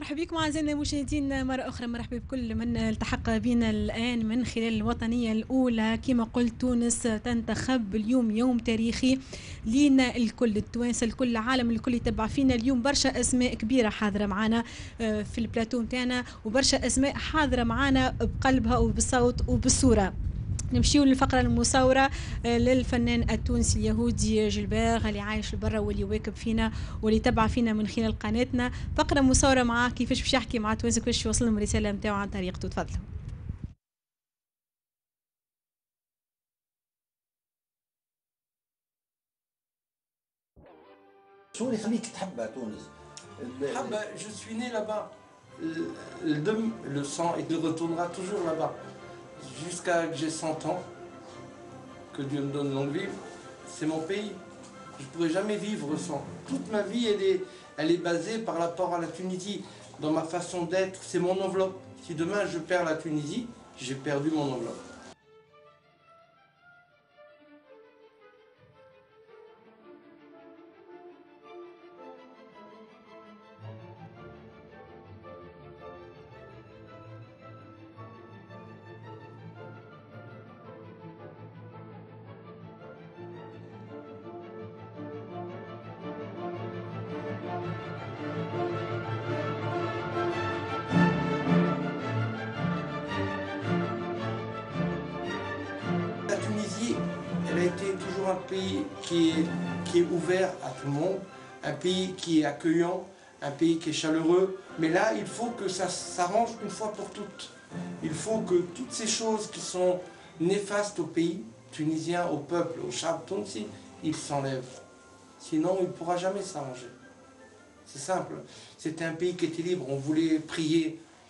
مرحبا بكم اعزائنا المشاهدين مره اخرى. مرحبا بكل من التحق بنا الان من خلال الوطنيه الاولى. كما قلت تونس تنتخب اليوم يوم تاريخي لينا الكل، التوانسه الكل، العالم الكل يتبع فينا. اليوم برشا اسماء كبيره حاضره معنا في البلاتو نتاعنا، وبرشا اسماء حاضره معنا بقلبها وبالصوت وبالصوره. نمشيو للفقرة المصورة للفنان التونسي اليهودي جيلبير اللي عايش برا واللي واكب فينا واللي تبع فينا من خلال قناتنا. فقرة مصورة معاه كيفاش باش يحكي مع التوانسة، كيفاش يوصل لهم الرسالة نتاعو عن طريقته. تفضلوا. شو اللي يخليك تحبها تونس؟ Je suis né là-bas. Le dôme, le sang, il retournera toujours là-bas. Jusqu'à que j'ai 100 ans, que Dieu me donne longue vie, c'est mon pays. Je ne pourrai jamais vivre sans. Toute ma vie, elle est basée par rapport à la Tunisie. Dans ma façon d'être, c'est mon enveloppe. Si demain je perds la Tunisie, j'ai perdu mon enveloppe. La Tunisie, elle a été toujours un pays qui est ouvert à tout le monde, un pays qui est accueillant, un pays qui est chaleureux. Mais là, il faut que ça s'arrange une fois pour toutes. Il faut que toutes ces choses qui sont néfastes au pays tunisien, au peuple, au Chab Tunisi, ils s'enlèvent. Sinon, il ne pourra jamais s'arranger. C'est simple. C'était un pays qui était libre. On voulait prier.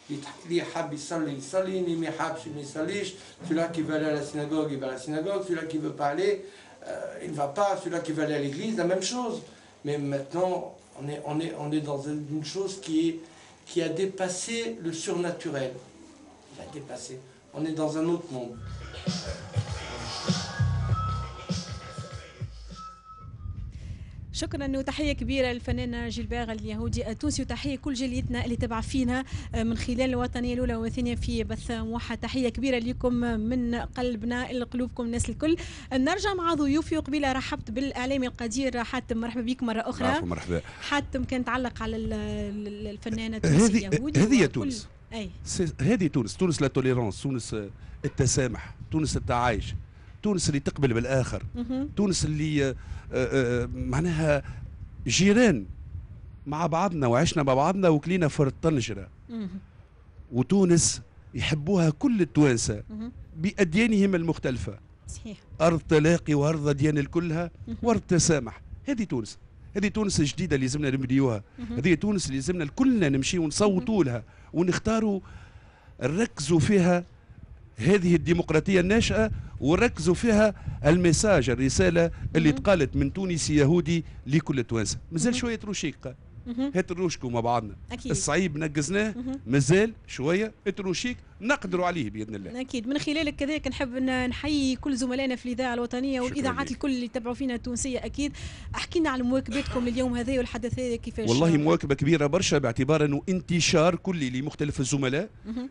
Celui-là qui veut aller à la synagogue, il va à la synagogue. Celui-là qui ne veut pas aller, il ne va pas. Celui-là qui veut aller à l'église, la même chose. Mais maintenant, on est dans une chose qui a dépassé le surnaturel. Il a dépassé. On est dans un autre monde. شكرا وتحيه كبيره للفنان جيلبير اليهودي التونسي، وتحيه كل جاليتنا اللي تبع فينا من خلال الوطنيه الاولى والثانيه في بث موحد. تحيه كبيره لكم من قلبنا لقلوبكم الناس الكل. نرجع مع ضيوفي، وقبيله رحبت بالاعلامي القدير حاتم. مرحبا بك مره اخرى. مرحبا. حاتم كان تعلق على الفنان التونسي اليهودي. هذه تونس. هذه تونس، تونس لا توليرانس، تونس التسامح، تونس التعايش، تونس اللي تقبل بالاخر، تونس اللي معناها جيران مع بعضنا وعشنا مع بعضنا وكلينا في الطنجره. وتونس يحبوها كل التوانسه باديانهم المختلفه. صحيح. ارض تلاقي وارض اديان كلها وارض تسامح. هذه تونس، هذه تونس الجديده اللي لازمنا نبديوها. هذه تونس اللي لازمنا كلنا نمشي ونصوتوا لها ونختاروا نركزوا فيها هذه الديمقراطية الناشئة، وركزوا فيها الميساج، الرسالة اللي تقالت من تونسي يهودي لكل التوانسة. مازال شوية روشيك، هات الروشكو مع بعضنا. أكيد. الصعيب نقزناه، مازال شوية الروشيك نقدروا عليه بإذن الله. أكيد. من خلالك كذلك نحب نحيي كل زملائنا في الإذاعة الوطنية والإذاعات الكل اللي يتبعوا فينا التونسية. أكيد احكي لنا على مواكبتكم اليوم هذا والحدث هذا كيفاش. والله مواكبة كبيرة برشا، باعتبار أنه انتشار كلي لمختلف الزملاء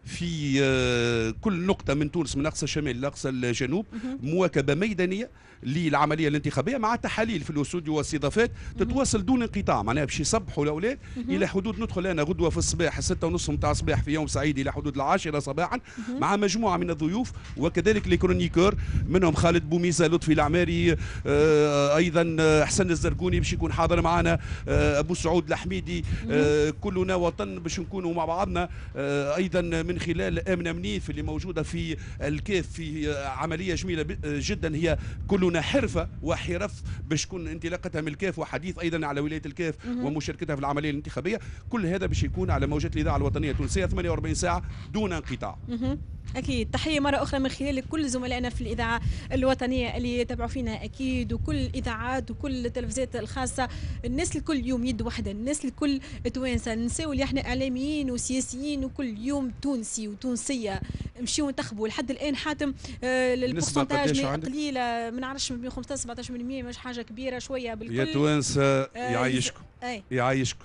في كل نقطة من تونس، من أقصى الشمال لأقصى الجنوب. مواكبة ميدانية للعملية الانتخابية مع تحاليل في الاستوديو واستضافات تتواصل دون انقطاع. معناها باش يصبحوا الأولاد إلى حدود، ندخل أنا غدوة في الصباح 6:30 متاع الصباح في يوم سعيد إلى حدود 10 صباحا مع مجموعة من الضيوف، وكذلك ليكرونيكور منهم خالد بوميزة، لطفي العماري، أيضا حسن الزرقوني باش يكون حاضر معنا، أبو سعود الحميدي، كلنا وطن باش نكونوا مع بعضنا. أيضا من خلال آمنة منيف اللي موجودة في الكاف في عملية جميلة جدا، هي كلنا حرفة وحرف باش تكون انطلاقتها من الكاف، وحديث أيضا على ولاية الكاف ومشاركتها في العملية الانتخابية. كل هذا باش يكون على موجات الإذاعة الوطنية التونسية 48 ساعة دون انقطاع. أكيد. تحية مرة أخرى من خلال كل زملائنا في الإذاعة الوطنية اللي يتابعوا فينا أكيد، وكل الإذاعات وكل التلفزيات الخاصة. الناس الكل يوم يد واحدة، الناس الكل توانسة. نساو اللي احنا إعلاميين وسياسيين وكل يوم تونسي وتونسية. مشيو انتخبوا لحد الآن حاتم البورسنتاج قليلة، ما نعرفش من 15 17% مش حاجة كبيرة شوية بالكل. يا توانسة يعيشكم يعيشكم.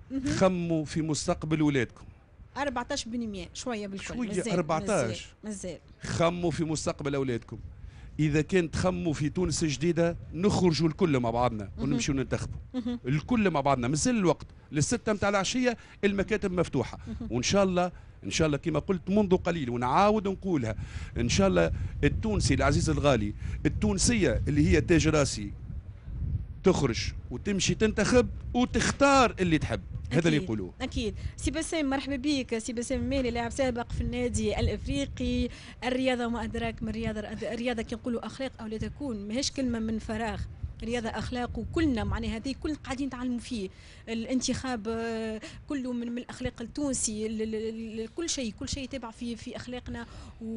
خموا في مستقبل ولادكم. 14% شويه بالكل، شويه 14 مازال خموا في مستقبل اولادكم. اذا كان تخموا في تونس جديده نخرجوا الكل مع بعضنا ونمشيو ننتخبوا الكل مع بعضنا. مازال الوقت للستة متاع العشيه المكاتب مفتوحه، وان شاء الله ان شاء الله كما قلت منذ قليل ونعاود نقولها، ان شاء الله التونسي العزيز الغالي، التونسيه اللي هي تاج راسي تخرج وتمشي تنتخب وتختار اللي تحب. هذا اللي يقولوه. اكيد. سي بسام مرحبا بك. سي بسام مالي لاعب سابق في النادي الافريقي. الرياضه وما ادراك من الرياضه كي نقولوا اخلاق او لا تكون ماهيش كلمه من فراغ، الرياضه اخلاق وكلنا معناها هذه كل قاعدين نتعلموا فيه. الانتخاب كله من الاخلاق التونسي، كل شيء تابع في اخلاقنا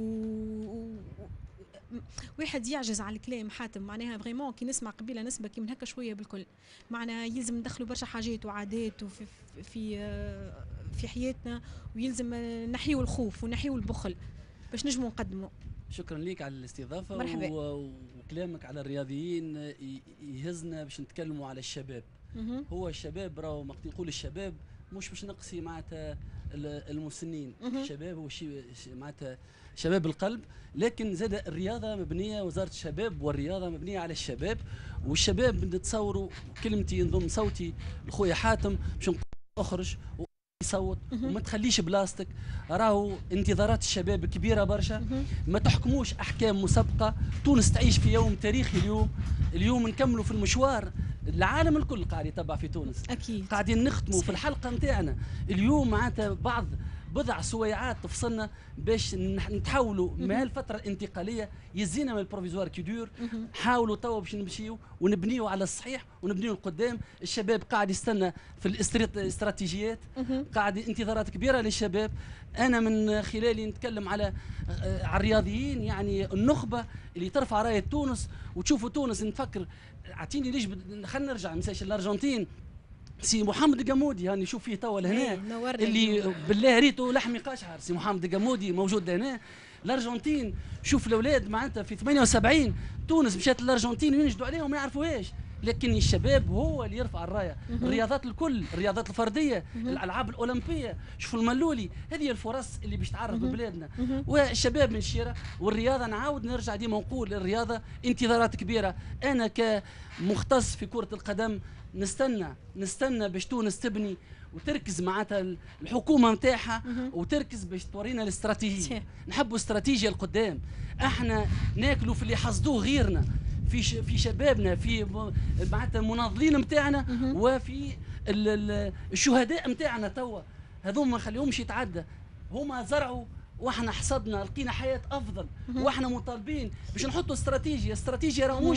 واحد يعجز على الكلام حاتم معناها فريمون كي نسمع قبيله نسبه كي من هكا شويه بالكل معناها يلزم ندخلوا برشا حاجات وعادات في في في حياتنا، ويلزم نحيوا الخوف ونحيوا البخل باش نجموا نقدموا. شكرا ليك على الاستضافه. مرحبا. وكلامك على الرياضيين يهزنا باش نتكلموا على الشباب. هو الشباب راهو وقت نقول الشباب مش باش نقصي معناتها المسنين، الشباب هو شيء معناتها شباب القلب، لكن زاد الرياضه مبنيه، وزاره الشباب والرياضه مبنيه على الشباب، والشباب نتصوروا كلمتي نضم صوتي لخويا حاتم باش نقول اخرج يصوت وما تخليش بلاستيك. راهو انتظارات الشباب كبيره برشا، ما تحكموش احكام مسبقه. تونس تعيش في يوم تاريخي اليوم نكملوا في المشوار. العالم الكل قاعد يتبع في تونس، اكيد قاعدين نختموا في الحلقه نتاعنا اليوم معناتها بضع سويعات تفصلنا باش نتحولوا من هالفتره الانتقاليه. يزينا من البروفيزوار كيدور، حاولوا توا باش نمشيو ونبنيو على الصحيح ونبنيو القدام. الشباب قاعد يستنى في الاستراتيجيات، قاعد انتظارات كبيره للشباب. انا من خلالي نتكلم على الرياضيين، يعني النخبه اللي ترفع رايه تونس وتشوفوا تونس. نفكر اعطيني ليش خلينا نرجع مثلا الارجنتين. سي محمد القمودي هاني نشوف فيه توا لهنا اللي بالله ريته لحمي قشعر. سي محمد القمودي موجود هنا. الارجنتين شوف الاولاد معناتها في 78 تونس مشات الارجنتين وينجدوا عليهم ما يعرفوهاش، لكن الشباب هو اللي يرفع الرايه. الرياضات الكل، الرياضات الفرديه، الالعاب الاولمبيه، شوفوا الملولي، هذه الفرص اللي باش تعرف ببلادنا. والشباب من الشارع والرياضه. نعاود نرجع ديما نقول الرياضه انتظارات كبيره. انا كمختص في كره القدم نستنى باش تونس تبني وتركز معناتها الحكومه نتاعها وتركز باش تورينا الاستراتيجيه. نحبوا استراتيجيه القدام. احنا ناكلوا في اللي حصدوه غيرنا، في شبابنا، في معناتها المناضلين نتاعنا، وفي الشهداء نتاعنا توا هذوما ما خليهمش يتعدى. هما زرعوا واحنا حصدنا، لقينا حياه افضل، واحنا مطالبين باش نحطوا استراتيجيه راهو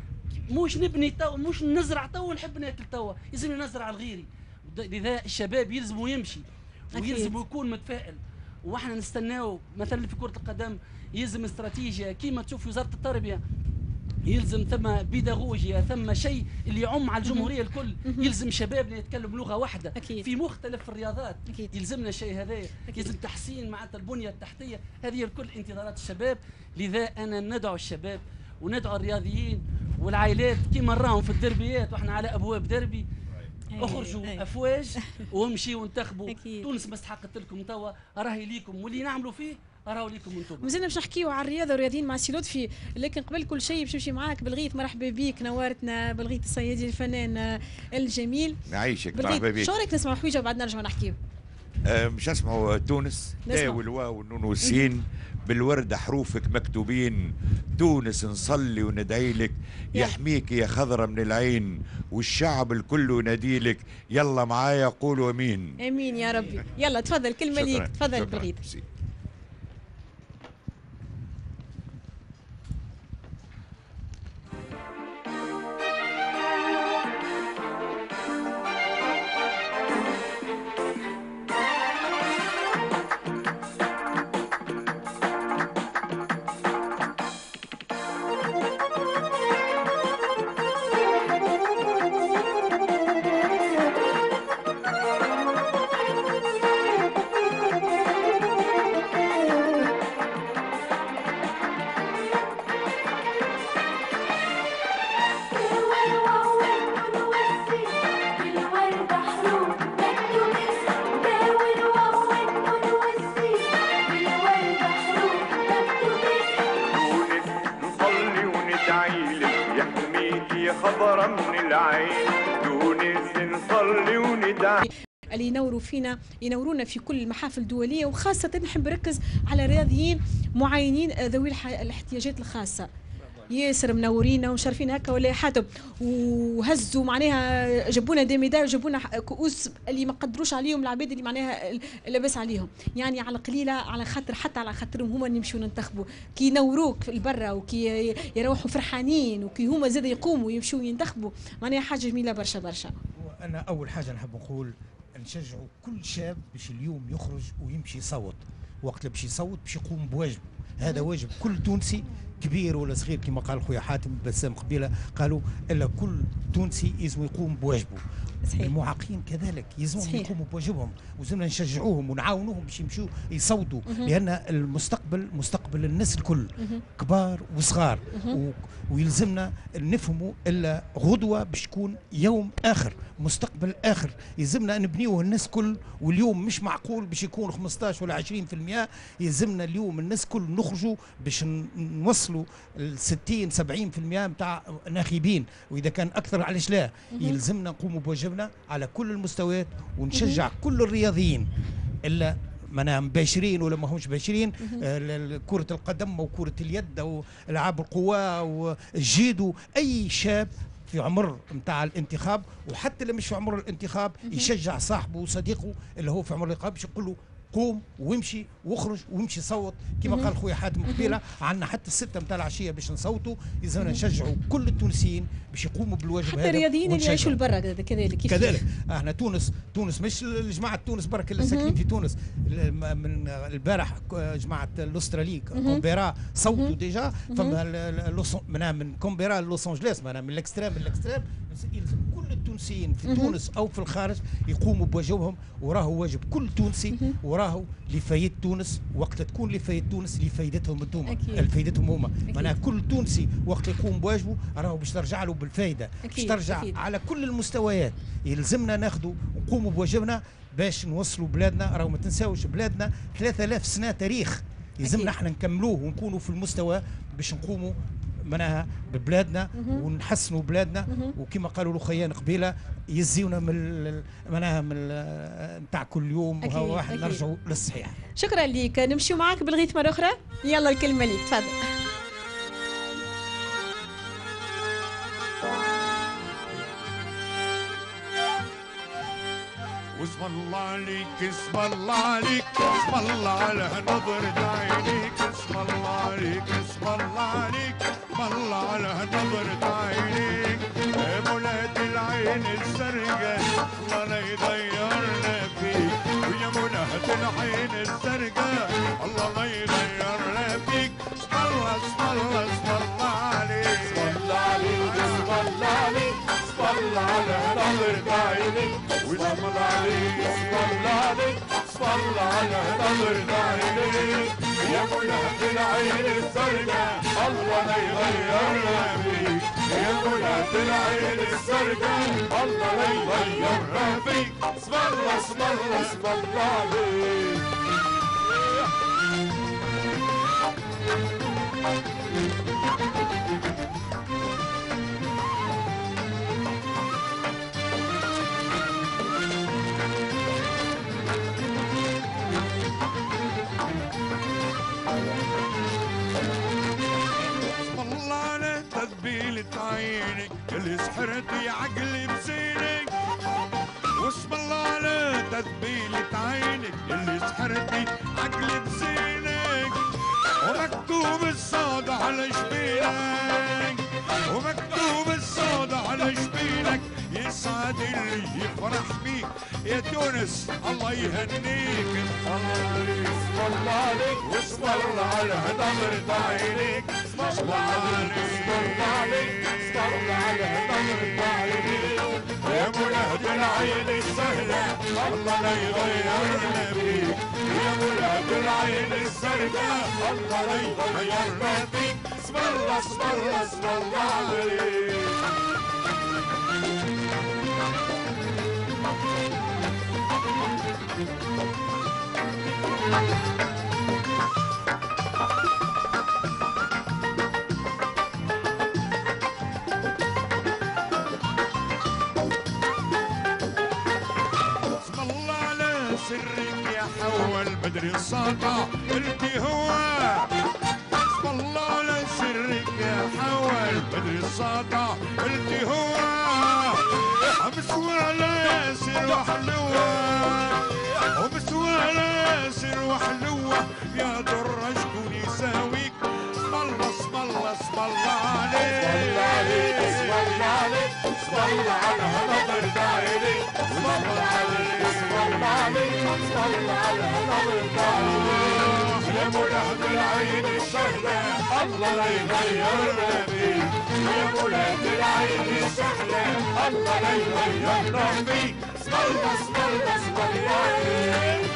مش نبني تو، مش نزرع تو ونحب ناكل تو، يلزم نزرع الغيري. لذا الشباب يلزموا يمشي ويلزم يكون متفائل. واحنا نستناو مثلا في كرة القدم يلزم استراتيجية كيما تشوف وزارة التربية، يلزم ثم بيداغوجيا، ثم شيء اللي يعم على الجمهورية الكل. يلزم شبابنا يتكلم لغة واحدة في مختلف الرياضات. يلزمنا الشيء هذا. يلزم تحسين معناتها البنية التحتية. هذه الكل انتظارات الشباب. لذا أنا ندعو الشباب وندعو الرياضيين والعائلات كيما نراهم في الدربيات واحنا على أبواب دربي. اخرجوا افواج وامشيوا وانتخبوا. تونس ما استحقت لكم توا، راهي ليكم، واللي نعملوا فيه راهو ليكم انتم. مازلنا باش نحكيو على الرياضه والرياضيين مع سي لطفي، لكن قبل كل شيء باش نمشي معاك بالغيث. مرحبا بك، نورتنا بالغيث الصيادي الفنان الجميل. نعيشك، مرحبا بك. شو رايك نسمعوا حويجه وبعد نرجعوا نحكيو؟ مش اسمعوا تونس تاء والواو والنون والسين بالوردة حروفك مكتوبين. تونس نصلي وندعي لك، يحميك يا خضرة من العين، والشعب الكل يناديلك. يلا معايا قولوا امين. امين يا ربي. يلا تفضل كلمة ليك، تفضل بالغيث. خضرة من العين، تونس نصلي وندعي. اللي ينوروا فينا ينورونا في كل المحافل الدوليه، وخاصه نحب نركز على رياضيين معينين ذوي الاحتياجات الخاصه. ياسر منورينا ومشرفين هكا ولا حاتم، وهزوا معناها جابونا دي ميداي وجابونا كؤوس اللي ما قدروش عليهم العباد اللي معناها لاباس عليهم، يعني على قليله على خاطر حتى على خاطرهم هما اللي يمشوا ينتخبوا، كي ينوروك في البرة وكي يروحوا فرحانين وكي هما زاد يقوموا ويمشوا ينتخبوا، معناها حاجه جميله برشا برشا. وانا اول حاجه نحب نقول نشجعوا كل شاب باش اليوم يخرج ويمشي يصوت، وقت باش يصوت باش يقوم بواجبه، هذا واجب كل تونسي كبير ولا صغير، كما قال خويا حاتم بسام قبيله، قالوا الا كل تونسي يلزم يقوم بواجبه. صحيح. المعاقين كذلك يلزمهم يقوموا بواجبهم، ولازمنا نشجعوهم ونعاونوهم باش يمشوا يصوتوا، لان المستقبل مستقبل الناس الكل، كبار وصغار، ويلزمنا نفهموا الا غدوه باش تكون يوم اخر، مستقبل اخر، يلزمنا نبنيوه الناس الكل، واليوم مش معقول باش يكون 15 ولا 20%، يلزمنا اليوم الناس الكل نخرجوا باش نوصلوا ل 60 70% نتاع ناخبين، واذا كان اكثر علاش لا، يلزمنا نقوموا بواجبنا على كل المستويات، ونشجع كل الرياضيين الا معناها مباشرين ولا ما همش مباشرين، كرة القدم وكرة اليد او العاب القوى والجيدو، اي شاب في عمر نتاع الانتخاب، وحتى اللي مش في عمر الانتخاب يشجع صاحبه وصديقه اللي هو في عمر الانتخاب باش يقول له قوم وامشي واخرج وامشي صوت، كما قال خويا حاتم قبيله، عندنا حتى الستة نتاع العشيه باش نصوتوا، لازمنا نشجعوا كل التونسيين باش يقوموا بالواجب هذا، حتى الرياضيين اللي يعيشوا لبرا كذلك احنا تونس مش جماعه تونس برك اللي ساكنين في تونس، من البارح جماعه الاسترالي كومبيرا صوتوا ديجا، فما من كومبيرا لوس انجلوس، من الاكستريم يلزم كل التونسيين في تونس او في الخارج يقوموا بواجبهم، وراهو واجب كل تونسي، وراهو لفايدة تونس، وقت تكون لفايدة تونس لفايدتهم انتوما، لفايدتهم هما، معناها كل تونسي وقت يقوم بواجبه راهو باش ترجع له بالفايده، باش ترجع على كل المستويات، يلزمنا ناخذوا ونقوموا بواجبنا باش نوصلوا بلادنا، راهو ما تنساوش بلادنا 3000 سنه تاريخ، يلزمنا احنا نكملوه ونكونوا في المستوى باش نقوموا معناها ببلادنا ونحسنوا بلادنا، وكما قالوا الاخوان قبيله يزيونا من معناها من نتاع كل يوم، وهو واحد نرجعوا للصحيح. شكرا لك، نمشيو معاك بالغيث مره اخرى، يلا الكلمه ليك، تفضل. واسم الله عليك اسم الله عليك اسم الله على نظرة عينيك، اسم الله عليك اسم الله عليك اسم الله على نظرة عينيك، يا مناد العين السرقة الله لا يغيرنا فيك، ويا مناد العين السرقة الله لا يغيرنا فيك، اسم الله اسم الله اسم الله عليك اسم الله عليك اسم الله عليك اسم الله على نظرة عينيك، واسم الله عليك اسم الله عليك اسم الله على نظرة عينيك، يا مناد العين السرقة الله لا يغيرنا فيك، يا مناد العين السرقة الله لا يغيرنا فيك، اسم الله اسم الله اسم الله عليك. تذبيلة عينك اللي سحرتي عقلي بزينك، واسم الله على تذبيلة عينك اللي سحرتي عقلي بزينك، ومكتوب الصاد على جبينك، ومكتوب الصاد على جبينك، يسعد اللي يفرح بيك يا تونس الله يهنيك، اسم الله عليك واسم الله على نظرة عينيك، اسم الله عليك اسم الله عليك اسم الله على نظرة عينيك، يا مناد العين السهلة الله لا يغيرنا فيك، يا مناد العين السهلة الله لا يغيرنا فيك، اسم الله اسم الله اسم الله عليك. بدري الساطع انتي هو اسم الله على سرك يا حول بدري الساطع انتي هو مسوى على ياسر وحلوة ومسوى على ياسر وحلوة يا درج كون يساويك اسم الله اسم الله اسم الله عليك اسم الله عليك اسم الله على نظر دايري اسم الله عليك اسم الله عليك اسم الله على نظر دايري يا مولاد العين السهلة الله لا يغيرنا فيك يا مولاد العين السهلة الله لا يغيرنا فيك اسم الله اسم الله اسم الله عليك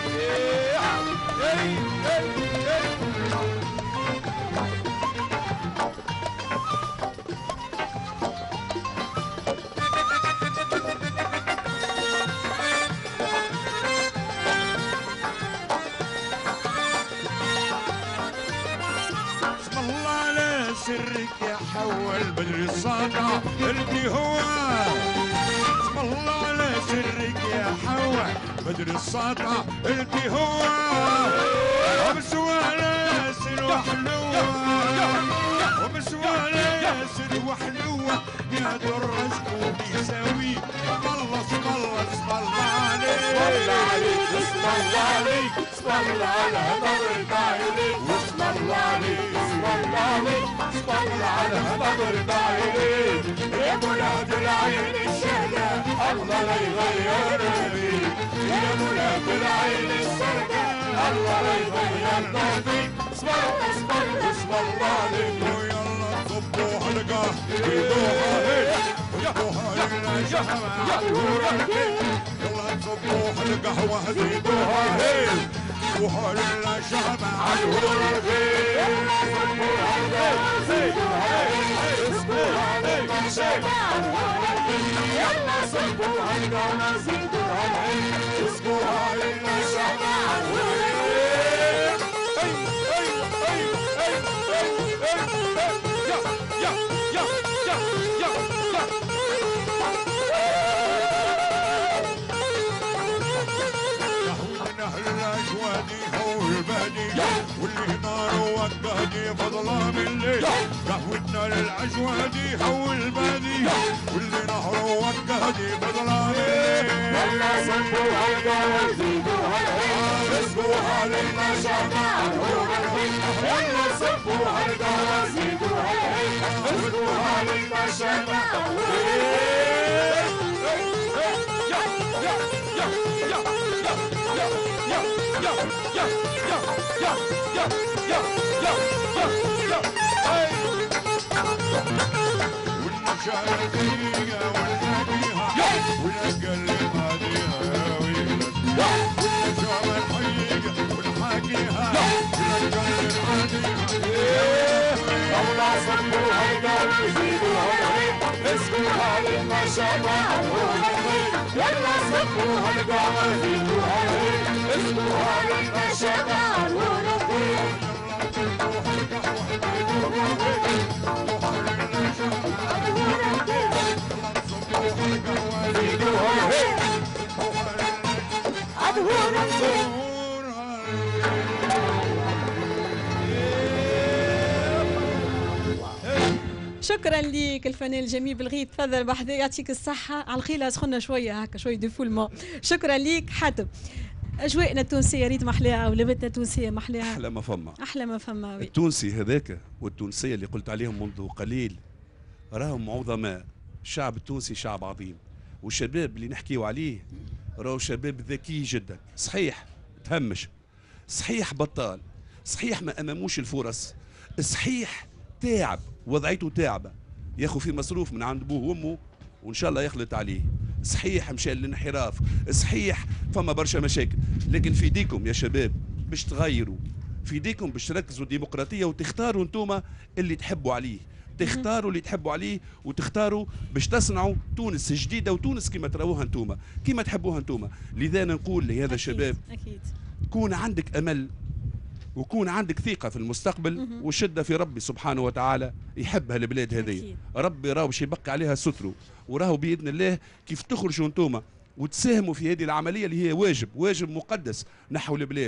سرك يا حول بدري الصدع انتي هو اسم الله على سرك يا حول بدري الصدع انتي هو ومسوى على ياسر وحلوة ومسوى على ياسر وحلوة يا درج كون يساوي اسم الله اسم الله اسم الله عليك اسم الله عليك اسم الله على نظر دايري واسم الله عليك اسم الله عليك اسم الله على نظر دايري يا مولاد العين الشهدة الله لا يغيرنا فيك يا مولاد العين الشهدة الله لا يغيرنا فيك اسم الله اسم الله اسم الله عليك ويلا صبوا حلقة زيدوها هيك وصبوها لنا شمعة يلا صبوا القهوة زيدوها هيك وصبوها لنا شمعة يلا صبوها القهوة زيدوها هيك وصبوها لنا شمعة واللي نار وقادي فضلام الليل قهوتنا للعجوادي هو البادي واللي نهر وقادي فضلام الليل يلا صبوها القهوة زيدوها العين اسقوها لنا شمعة يلا صبوها القهوة زيدوها العين اسقوها لنا شمعة والمشايخية والهديها والقلب هاديها يا ويلك والنجوم الحقيقة والحاقيها والقلب هاديها الله صبوها القلب زيدوها العين اسقوها لنا شمعة يلا صبوها القلب زيدوها العين اسقوها لنا شمعة شكرا ليك الفنان الجميل بالغيث. تفضل بحذا يعطيك الصحة على الخيلة سخنا شوية هكا شوية ديفولمون. شكرا ليك حاتم. أجواءنا التونسية ريت محلاها ولبتنا التونسية محلاها أحلى ما فما أحلى ما فما. التونسي هذاك والتونسية اللي قلت عليهم منذ قليل راهم عظماء. الشعب التونسي شعب عظيم والشباب اللي نحكيو عليه راهو شباب ذكي جدا. صحيح تهمش، صحيح بطال، صحيح ما أماموش الفرص، صحيح تاعب وضعيته تعبة ياخذ في مصروف من عند بوه وامه وان شاء الله يخلط عليه. صحيح مشى للانحراف، صحيح فما برشا مشاكل، لكن في ايديكم يا شباب باش تغيروا، في ايديكم باش تركزوا ديمقراطيه وتختاروا انتوما اللي تحبوا عليه، تختاروا اللي تحبوا عليه وتختاروا باش تصنعوا تونس جديده وتونس كما تراوها انتوما كما تحبوها انتوما. لذا نقول لهذا الشباب اكيد كون عندك امل وكون عندك ثقة في المستقبل وشدة في ربي سبحانه وتعالى يحب هالبلاد هذه. ربي راهو باش يبقي عليها ستره وراهو بإذن الله كيف تخرجوا انتوما وتساهموا في هذه العملية اللي هي واجب مقدس نحو البلاد.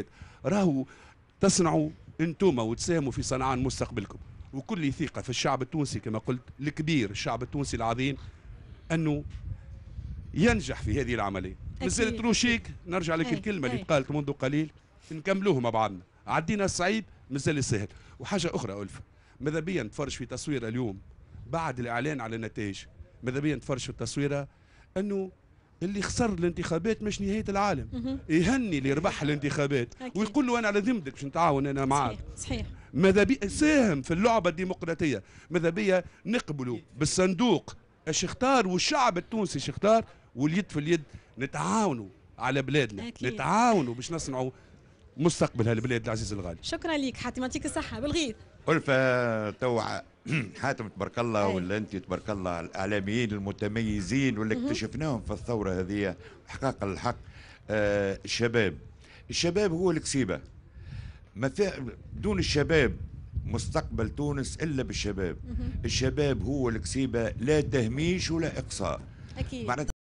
راهو تصنعوا انتم وتساهموا في صنعان مستقبلكم، وكل ثقه في الشعب التونسي كما قلت الكبير، الشعب التونسي العظيم، انه ينجح في هذه العمليه. مازالت روشيك، نرجع لك الكلمه اللي قالت منذ قليل، نكملوه مع بعضنا. عدينا الصعيب مازال السهل. وحاجه اخرى ألفة، ماذا بيا نتفرج في تصويره اليوم بعد الاعلان على النتائج، ماذا بيا نتفرج في التصويره انه اللي خسر الانتخابات مش نهايه العالم، يهني اللي ربح الانتخابات ويقول له انا على ذمتك باش نتعاون انا معاك. صحيح. ماذا بيا ساهم في اللعبه الديمقراطيه، ماذا بيا نقبلوا بالصندوق اش يختار والشعب التونسي اش يختار، واليد في اليد نتعاونوا على بلادنا، نتعاونوا باش نصنعوا مستقبل هالبلاد العزيز الغالي. شكرا لك حاتم، يعطيك الصحة. بالغيث. ألفة تو حاتم تبارك الله ولا أنت تبارك الله، الإعلاميين المتميزين واللي اكتشفناهم في الثورة هذه حقاقة الحق. الشباب هو الكسيبة، ما في دون الشباب مستقبل تونس إلا بالشباب. الشباب هو الكسيبة، لا تهميش ولا إقصاء. أكيد.